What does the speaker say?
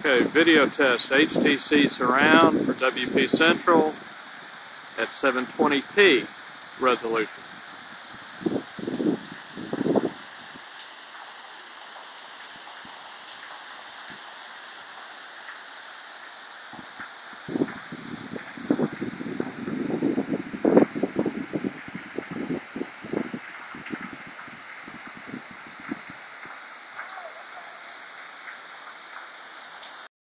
Okay, video test HTC surround for WP Central at 720p resolution.